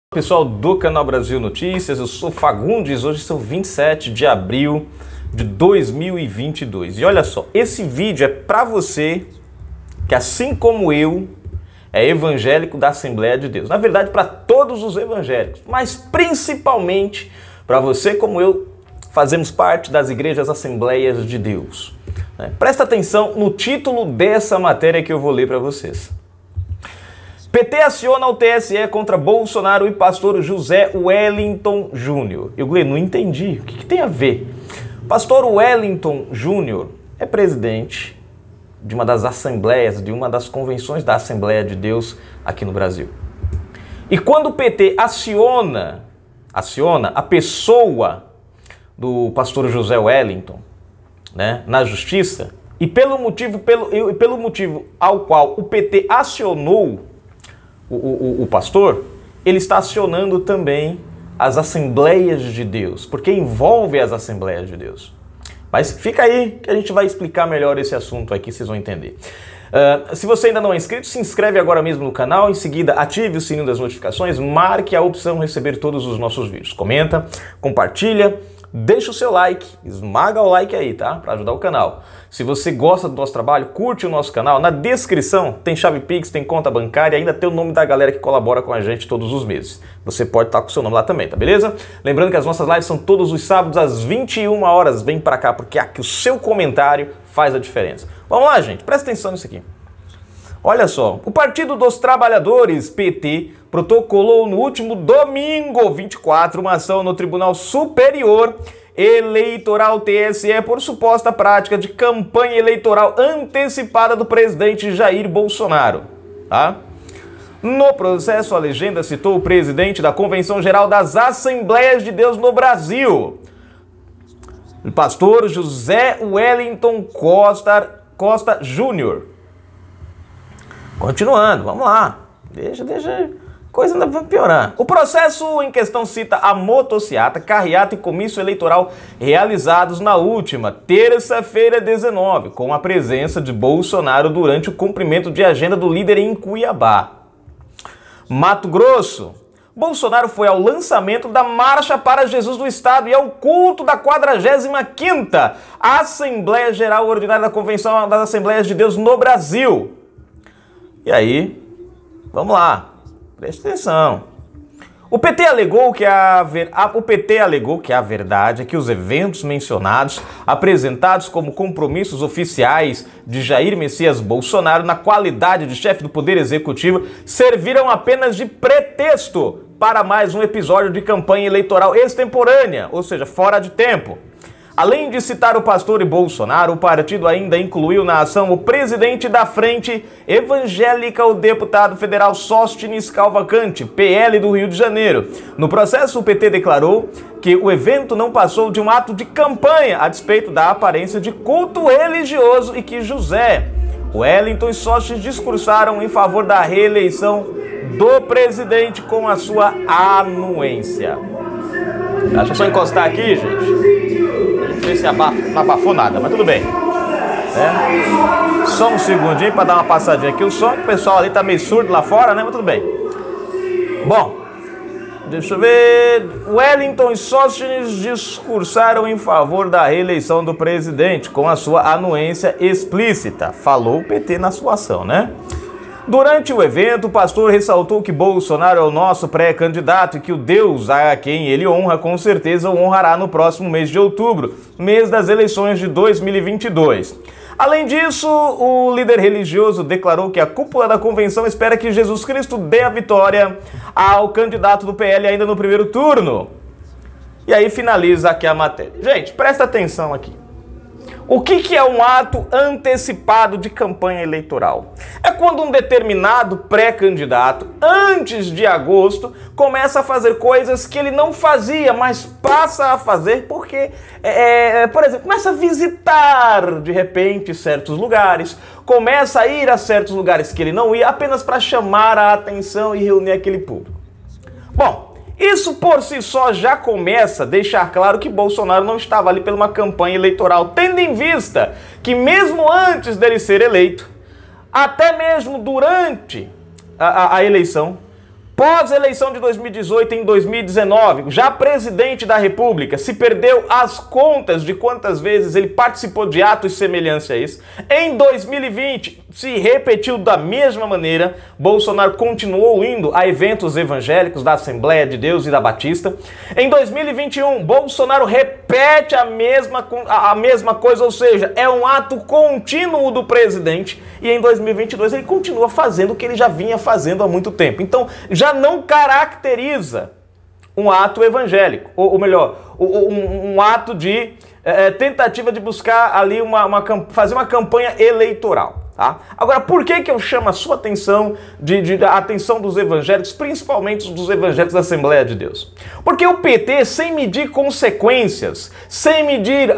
Pessoal do canal Brasil Notícias, eu sou Fagundes, hoje são 27 de abril de 2022 e olha só, esse vídeo é para você que assim como eu é evangélico da Assembleia de Deus, na verdade para todos os evangélicos, mas principalmente para você como eu fazemos parte das igrejas Assembleias de Deus. Presta atenção no título dessa matéria que eu vou ler para vocês. PT aciona o TSE contra Bolsonaro e pastor José Wellington Júnior. Eu não entendi. O que tem a ver? Pastor Wellington Júnior é presidente de uma das assembleias, de uma das convenções da Assembleia de Deus aqui no Brasil. E quando o PT aciona a pessoa do pastor José Wellington, na justiça, e pelo motivo ao qual o PT acionou o pastor, ele está acionando também as Assembleias de Deus, porque envolve as Assembleias de Deus. Mas fica aí que a gente vai explicar melhor esse assunto aqui, vocês vão entender. Se você ainda não é inscrito, se inscreve agora mesmo no canal, em seguida ative o sininho das notificações, marque a opção receber todos os nossos vídeos. Comenta, compartilha, deixa o seu like, esmaga o like aí, tá? Para ajudar o canal. Se você gosta do nosso trabalho, curte o nosso canal. Na descrição tem chave Pix, tem conta bancária e ainda tem o nome da galera que colabora com a gente todos os meses. Você pode estar com o seu nome lá também, tá beleza? Lembrando que as nossas lives são todos os sábados às 21 horas. Vem pra cá, porque aqui o seu comentário faz a diferença. Vamos lá, gente, presta atenção nisso aqui. Olha só, o Partido dos Trabalhadores, PT, protocolou no último domingo, 24, uma ação no Tribunal Superior Eleitoral TSE por suposta prática de campanha eleitoral antecipada do presidente Jair Bolsonaro. No processo, a legenda citou o presidente da Convenção Geral das Assembleias de Deus no Brasil, o pastor José Wellington Costa Júnior. Continuando, vamos lá. Deixa. Coisa ainda vai piorar. O processo em questão cita a motociata, carreata e comício eleitoral realizados na última terça-feira 19, com a presença de Bolsonaro durante o cumprimento de agenda do líder em Cuiabá. Mato Grosso. Bolsonaro foi ao lançamento da Marcha para Jesus do Estado e ao culto da 45ª Assembleia Geral Ordinária da Convenção das Assembleias de Deus no Brasil. E aí, vamos lá. Preste atenção. O PT alegou que a verdade é que os eventos mencionados, apresentados como compromissos oficiais de Jair Messias Bolsonaro na qualidade de chefe do Poder Executivo, serviram apenas de pretexto para mais um episódio de campanha eleitoral extemporânea, ou seja, fora de tempo. Além de citar o pastor e Bolsonaro, o partido ainda incluiu na ação o presidente da Frente Evangélica, o deputado federal Sóstenes Cavalcante, PL do Rio de Janeiro. No processo, o PT declarou que o evento não passou de um ato de campanha, a despeito da aparência de culto religioso, e que José Wellington e Sóstenes discursaram em favor da reeleição do presidente com a sua anuência. Deixa eu só encostar aqui, gente. Não sei se não abafou nada, mas tudo bem. Só um segundinho para dar uma passadinha aqui. O som, o pessoal ali tá meio surdo lá fora, né? Mas tudo bem. Bom, deixa eu ver. Wellington e Sóstenes discursaram em favor da reeleição do presidente com a sua anuência explícita. Falou o PT na sua ação, né? Durante o evento, o pastor ressaltou que Bolsonaro é o nosso pré-candidato e que o Deus a quem ele honra, com certeza o honrará no próximo mês de outubro, mês das eleições de 2022. Além disso, o líder religioso declarou que a cúpula da convenção espera que Jesus Cristo dê a vitória ao candidato do PL ainda no primeiro turno. E aí finaliza aqui a matéria. Gente, presta atenção aqui. O que é um ato antecipado de campanha eleitoral? É quando um determinado pré-candidato, antes de agosto, começa a fazer coisas que ele não fazia, mas passa a fazer porque, por exemplo, começa a visitar, de repente, certos lugares, começa a ir a certos lugares que ele não ia, apenas para chamar a atenção e reunir aquele público. Bom, isso por si só já começa a deixar claro que Bolsonaro não estava ali por uma campanha eleitoral, tendo em vista que mesmo antes dele ser eleito, até mesmo durante a eleição, Pós-eleição de 2018 em 2019, já presidente da República, se perdeu as contas de quantas vezes ele participou de atos semelhantes a isso. Em 2020, se repetiu da mesma maneira. Bolsonaro continuou indo a eventos evangélicos da Assembleia de Deus e da Batista. Em 2021, Bolsonaro repete a mesma coisa, ou seja, é um ato contínuo do presidente. E em 2022 ele continua fazendo o que ele já vinha fazendo há muito tempo. Então, já não caracteriza um ato evangélico, ou melhor, um ato de tentativa de buscar ali fazer uma campanha eleitoral. Tá? Agora, por que eu chamo a sua atenção, a atenção dos evangélicos, principalmente dos evangélicos da Assembleia de Deus? Porque o PT, sem medir consequências, sem medir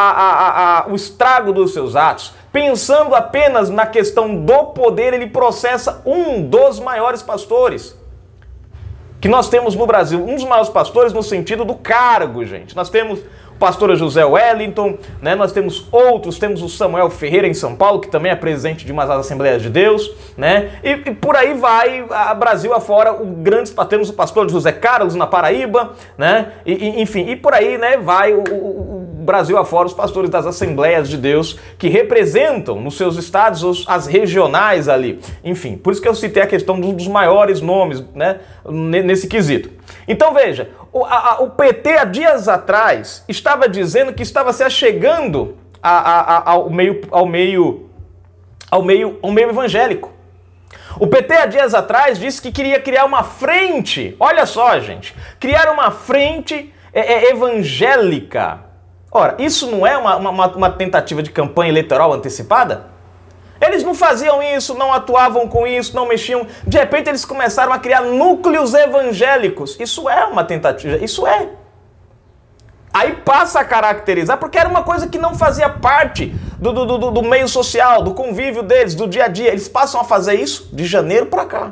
o estrago dos seus atos, pensando apenas na questão do poder, ele processa um dos maiores pastores que nós temos no Brasil. Um dos maiores pastores no sentido do cargo, gente. Nós temos o pastor José Wellington, né? Nós temos outros, temos o Samuel Ferreira em São Paulo, que também é presidente de uma das Assembleias de Deus, né? E por aí vai, Brasil afora, temos o pastor José Carlos na Paraíba, né? Enfim, e por aí, né, vai o Brasil afora, os pastores das Assembleias de Deus, que representam nos seus estados as regionais ali. Enfim, por isso que eu citei a questão dos maiores nomes, né, nesse quesito. Então veja, o PT há dias atrás estava dizendo que estava se achegando ao meio evangélico. O PT há dias atrás disse que queria criar uma frente, olha só, gente, criar uma frente evangélica. Ora, isso não é uma tentativa de campanha eleitoral antecipada? Eles não faziam isso, não atuavam com isso, não mexiam. De repente eles começaram a criar núcleos evangélicos. Isso é uma tentativa, isso é. Aí passa a caracterizar, porque era uma coisa que não fazia parte do meio social, do convívio deles, do dia a dia. Eles passam a fazer isso de janeiro para cá.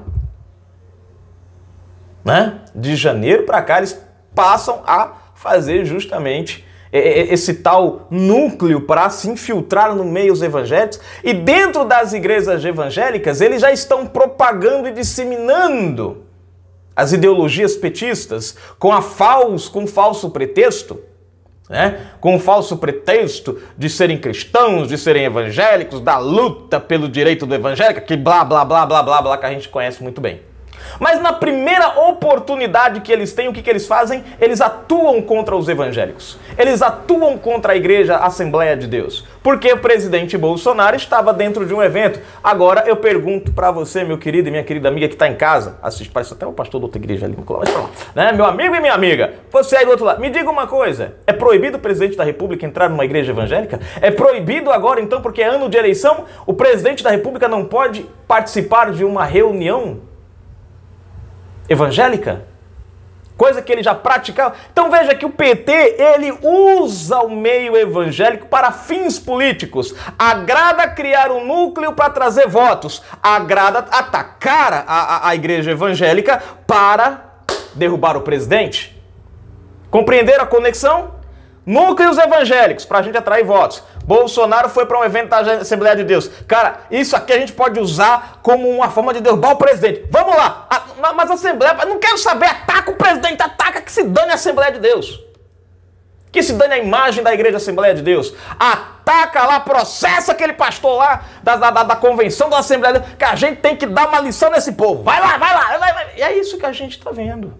Né? De janeiro para cá eles passam a fazer justamente esse tal núcleo para se infiltrar no meio dos evangélicos, e dentro das igrejas evangélicas eles já estão propagando e disseminando as ideologias petistas com falso pretexto, né? Com o falso pretexto de serem cristãos, de serem evangélicos, da luta pelo direito do evangélico, que blá blá blá blá blá blá, que a gente conhece muito bem. Mas na primeira oportunidade que eles têm, o que eles fazem? Eles atuam contra os evangélicos. Eles atuam contra a igreja Assembleia de Deus. Porque o presidente Bolsonaro estava dentro de um evento. Agora eu pergunto para você, meu querido e minha querida amiga que está em casa, assiste, parece até o pastor da outra igreja ali, né? Meu amigo e minha amiga, você aí do outro lado, me diga uma coisa, é proibido o presidente da República entrar numa igreja evangélica? É proibido agora então, porque é ano de eleição, o presidente da República não pode participar de uma reunião evangélica? Coisa que ele já praticava. Então veja que o PT, ele usa o meio evangélico para fins políticos. Agrada criar um núcleo para trazer votos. Agrada atacar a igreja evangélica para derrubar o presidente. Compreenderam a conexão? Núcleos evangélicos, para a gente atrair votos. Bolsonaro foi para um evento da Assembleia de Deus. Cara, isso aqui a gente pode usar como uma forma de derrubar o presidente. Vamos lá. Mas a Assembleia, não quero saber, ataca o presidente, ataca, que se dane a Assembleia de Deus. Que se dane a imagem da igreja Assembleia de Deus. Ataca lá, processa aquele pastor lá da convenção da Assembleia de Deus, que a gente tem que dar uma lição nesse povo. Vai lá, vai lá. E é isso que a gente está vendo.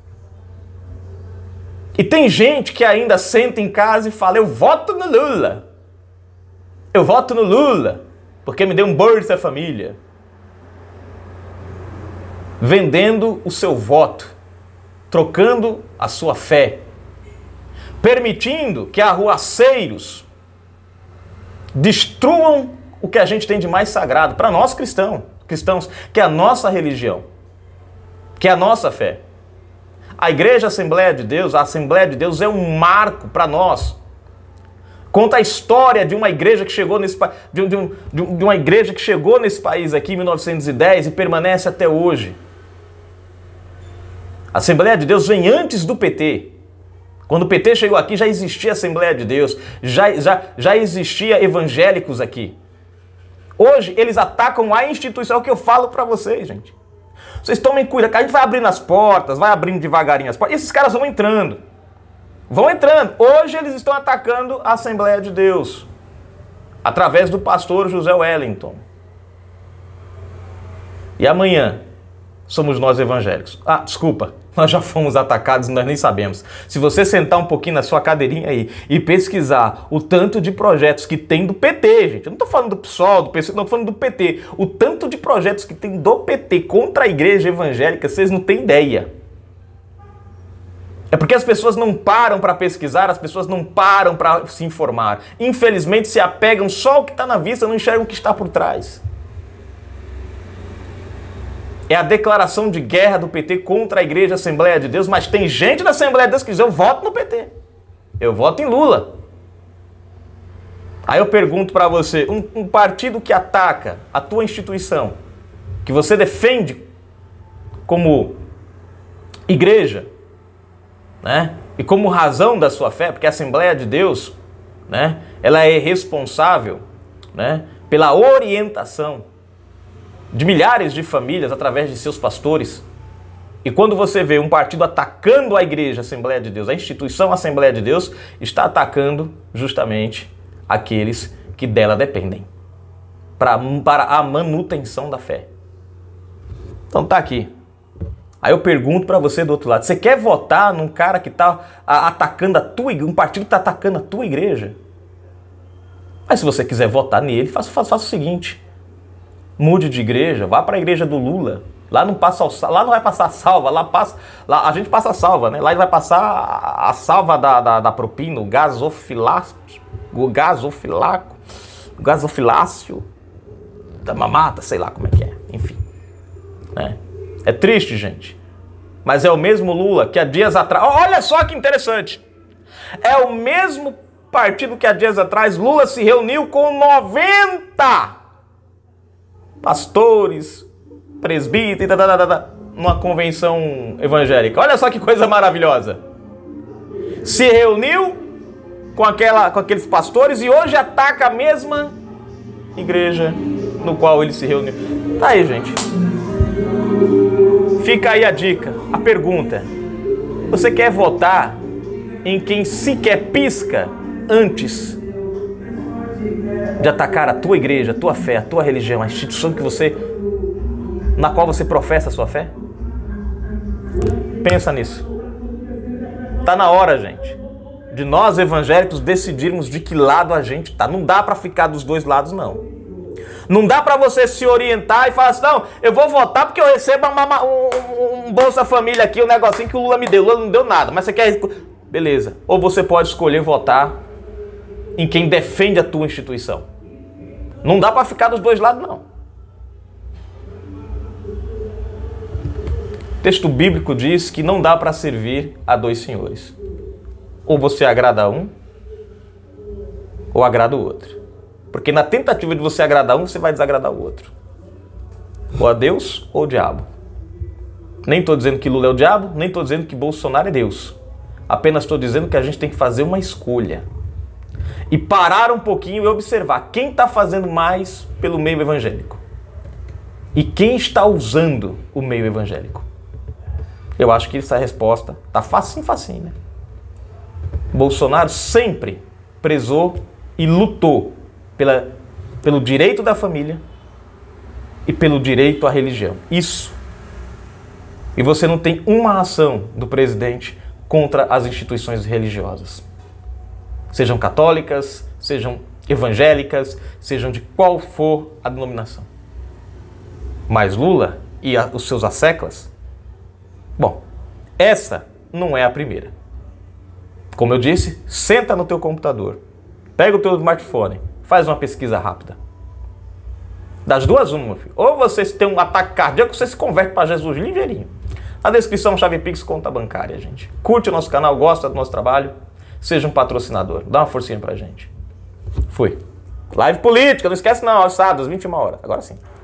E tem gente que ainda senta em casa e fala, eu voto no Lula. Eu voto no Lula, porque me deu um Bolsa Família. Vendendo o seu voto, trocando a sua fé, permitindo que arruaceiros destruam o que a gente tem de mais sagrado para nós cristãos, que é a nossa religião, que é a nossa fé. A Igreja Assembleia de Deus, a Assembleia de Deus é um marco para nós. Conta a história de uma igreja que chegou nesse de uma igreja que chegou nesse país aqui em 1910 e permanece até hoje. A Assembleia de Deus vem antes do PT. Quando o PT chegou aqui já existia a Assembleia de Deus, já existia evangélicos aqui. Hoje eles atacam a instituição, é o que eu falo para vocês, gente. Vocês tomem cuidado, que a gente vai abrindo as portas, vai abrindo devagarinho as portas, e esses caras vão entrando. Vão entrando. Hoje eles estão atacando a Assembleia de Deus, através do pastor José Wellington. E amanhã somos nós evangélicos. Ah, desculpa, nós já fomos atacados e nós nem sabemos. Se você sentar um pouquinho na sua cadeirinha aí e pesquisar o tanto de projetos que tem do PT, gente, eu não estou falando do PSOL, do PC, não estou falando do PT. O tanto de projetos que tem do PT contra a igreja evangélica, vocês não têm ideia. É porque as pessoas não param para pesquisar, as pessoas não param para se informar. Infelizmente se apegam só ao que está na vista, não enxergam o que está por trás. É a declaração de guerra do PT contra a Igreja Assembleia de Deus, mas tem gente da Assembleia de Deus que diz, eu voto no PT. Eu voto em Lula. Aí eu pergunto para você, um partido que ataca a tua instituição, que você defende como igreja, né? E como razão da sua fé, porque a Assembleia de Deus, né? Ela é responsável, né? Pela orientação de milhares de famílias através de seus pastores. E quando você vê um partido atacando a igreja, a Assembleia de Deus, a instituição Assembleia de Deus, está atacando justamente aqueles que dela dependem, para a manutenção da fé. Então tá aqui. Aí eu pergunto para você do outro lado, você quer votar num cara que está atacando a tua igreja, um partido que está atacando a tua igreja? Mas se você quiser votar nele, faça o seguinte, mude de igreja, vá para a igreja do Lula. Lá não vai passar a salva, lá a gente passa a salva, né? Lá ele vai passar a salva da propina, o gasofilácio, da mamata, sei lá como é que é, enfim. Né? É triste, gente. Mas é o mesmo Lula que há dias atrás... Olha só que interessante. É o mesmo partido que há dias atrás Lula se reuniu com 90 pastores, presbíteros, numa convenção evangélica. Olha só que coisa maravilhosa. Se reuniu com aqueles pastores e hoje ataca a mesma igreja no qual ele se reuniu. Tá aí, gente. Fica aí a dica, a pergunta. Você quer votar em quem sequer pisca antes de atacar a tua igreja, a tua fé, a tua religião, a instituição na qual você professa a sua fé? Pensa nisso. Tá na hora, gente, de nós evangélicos decidirmos de que lado a gente tá. Não dá para ficar dos dois lados, não. Não dá para você se orientar e falar assim, não, eu vou votar porque eu recebo um Bolsa Família aqui, um negocinho que o Lula me deu. O Lula não deu nada, mas você quer... Beleza. Ou você pode escolher votar em quem defende a tua instituição. Não dá para ficar dos dois lados, não. O texto bíblico diz que não dá para servir a dois senhores. Ou você agrada a um, ou agrada o outro. Porque na tentativa de você agradar um, você vai desagradar o outro. Ou a Deus, ou o diabo. Nem estou dizendo que Lula é o diabo, nem estou dizendo que Bolsonaro é Deus. Apenas estou dizendo que a gente tem que fazer uma escolha. E parar um pouquinho e observar quem está fazendo mais pelo meio evangélico. E quem está usando o meio evangélico. Eu acho que essa resposta está facinho, né? Bolsonaro sempre prezou e lutou pelo direito da família e pelo direito à religião. Isso. E você não tem uma ação do presidente contra as instituições religiosas. Sejam católicas, sejam evangélicas, sejam de qual for a denominação. Mas Lula e os seus asseclas, bom, essa não é a primeira. Como eu disse, senta no teu computador, pega o teu smartphone, faz uma pesquisa rápida. Das duas, uma, meu filho. Ou você tem um ataque cardíaco, você se converte para Jesus ligeirinho. Na descrição, chave Pix, conta bancária, gente. Curte o nosso canal, gosta do nosso trabalho, seja um patrocinador. Dá uma forcinha pra gente. Fui. Live política, não esquece não, aos sábados, 21 horas. Agora sim.